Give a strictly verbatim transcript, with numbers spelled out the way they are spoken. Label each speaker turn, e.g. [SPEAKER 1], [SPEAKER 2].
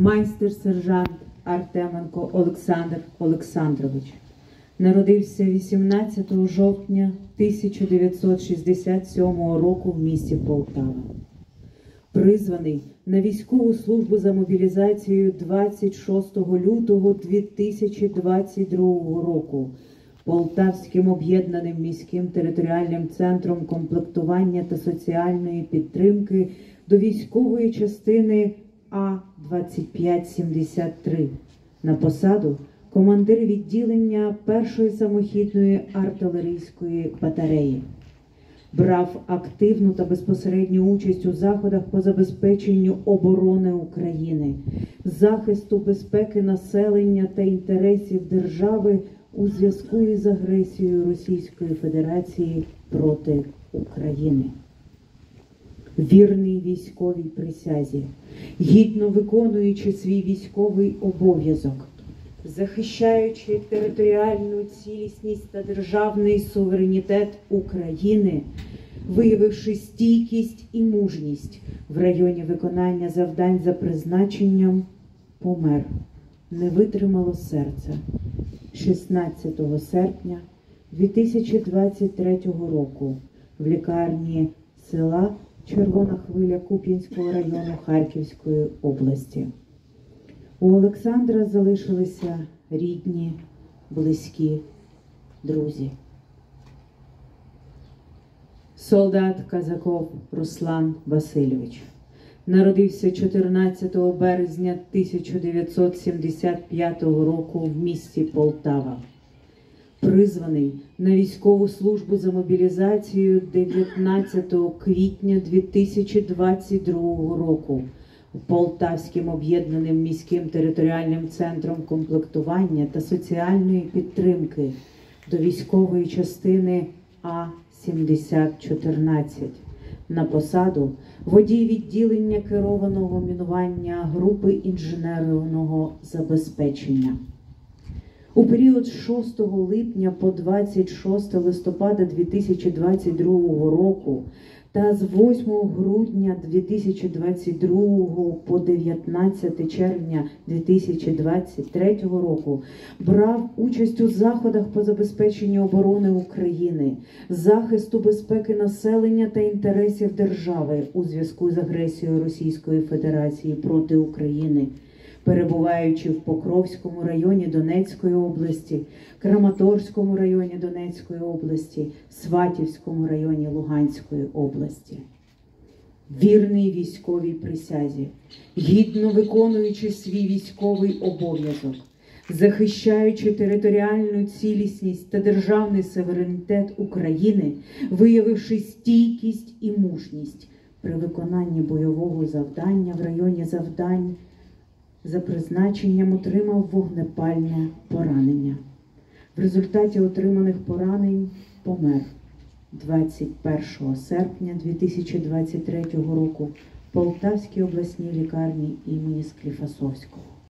[SPEAKER 1] майстер-сержант Артеменко Олександр Олександрович. Народився вісімнадцятого жовтня тисяча дев'ятсот шістдесят сьомого року в місті Полтава. Призваний на військову службу за мобілізацією двадцять шостого лютого дві тисячі двадцять другого року Полтавським об'єднаним міським територіальним центром комплектування та соціальної підтримки до військової частини А двадцять п'ять сімдесят три на посаду командир відділення першої самохідної артилерійської батареї. Брав активну та безпосередню участь у заходах по забезпеченню оборони України, захисту безпеки населення та інтересів держави у зв'язку із агресією Російської Федерації проти України. Вірний військовій присязі, гідно виконуючи свій військовий обов'язок, захищаючи територіальну цілісність та державний суверенітет України, виявивши стійкість і мужність в районі виконання завдань за призначенням, помер. Не витримало серця шістнадцятого серпня дві тисячі двадцять третього року в лікарні села Червона Хвиля Куп'янського району Харківської області. У Олександра залишилися рідні, близькі, друзі. Солдат Казаков Руслан Васильович. Народився чотирнадцятого березня тисяча дев'ятсот сімдесят п'ятого року в місті Полтава. Призваний на військову службу за мобілізацією дев'ятнадцятого квітня дві тисячі двадцять другого року Полтавським об'єднаним міським територіальним центром комплектування та соціальної підтримки до військової частини А сімдесят чотирнадцять на посаду водій відділення керованого мінування групи інженерного забезпечення. У період з шостого липня по двадцять шосте листопада дві тисячі двадцять другого року та з восьмого грудня дві тисячі двадцять другого по дев'ятнадцяте червня дві тисячі двадцять третього року брав участь у заходах по забезпеченню оборони України, захисту безпеки населення та інтересів держави у зв'язку з агресією Російської Федерації проти України, перебуваючи в Покровському районі Донецької області, Краматорському районі Донецької області, Сватівському районі Луганської області. Вірний військовій присязі, гідно виконуючи свій військовий обов'язок, захищаючи територіальну цілісність та державний суверенітет України, виявивши стійкість і мужність при виконанні бойового завдання в районі завдань, за призначенням отримав вогнепальне поранення. В результаті отриманих поранень помер двадцять першого серпня дві тисячі двадцять третього року в Полтавській обласній лікарні імені Скліфосовського.